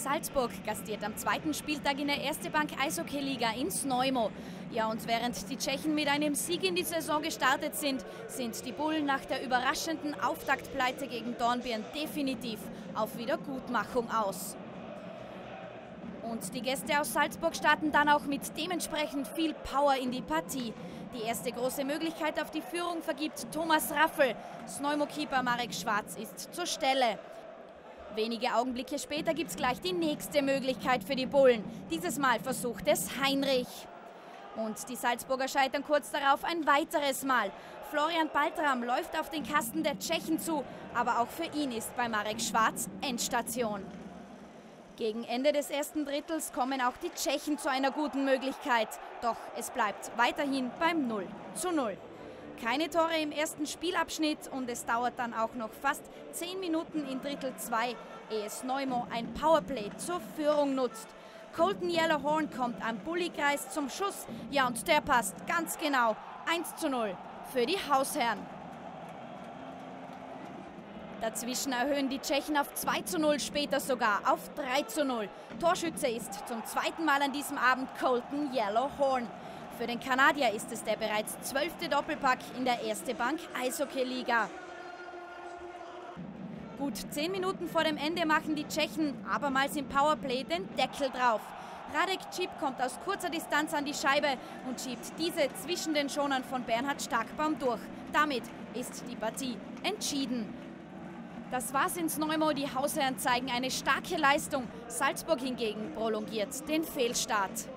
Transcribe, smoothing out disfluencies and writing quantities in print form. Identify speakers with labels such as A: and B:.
A: Salzburg gastiert am zweiten Spieltag in der Erste Bank Eishockey-Liga in Znojmo. Ja, und während die Tschechen mit einem Sieg in die Saison gestartet sind, sind die Bullen nach der überraschenden Auftaktpleite gegen Dornbirn definitiv auf Wiedergutmachung aus. Und die Gäste aus Salzburg starten dann auch mit dementsprechend viel Power in die Partie. Die erste große Möglichkeit auf die Führung vergibt Thomas Raffel. Znojmo-Keeper Marek Schwarz ist zur Stelle. Wenige Augenblicke später gibt es gleich die nächste Möglichkeit für die Bullen. Dieses Mal versucht es Heinrich. Und die Salzburger scheitern kurz darauf ein weiteres Mal. Florian Baltram läuft auf den Kasten der Tschechen zu, aber auch für ihn ist bei Marek Schwarz Endstation. Gegen Ende des ersten Drittels kommen auch die Tschechen zu einer guten Möglichkeit. Doch es bleibt weiterhin beim 0:0. Keine Tore im ersten Spielabschnitt und es dauert dann auch noch fast 10 Minuten in Drittel 2, ehe Znojmo ein Powerplay zur Führung nutzt. Colton Yellowhorn kommt am Bullykreis zum Schuss. Ja, und der passt ganz genau. 1:0 für die Hausherren. Dazwischen erhöhen die Tschechen auf 2:0, später sogar auf 3:0. Torschütze ist zum zweiten Mal an diesem Abend Colton Yellowhorn. Für den Kanadier ist es der bereits 12. Doppelpack in der Erste Bank Eishockey-Liga. Gut 10 Minuten vor dem Ende machen die Tschechen abermals im Powerplay den Deckel drauf. Radek Čip kommt aus kurzer Distanz an die Scheibe und schiebt diese zwischen den Schonern von Bernhard Starkbaum durch. Damit ist die Partie entschieden. Das war's in Znojmo. Die Hausherren zeigen eine starke Leistung. Salzburg hingegen prolongiert den Fehlstart.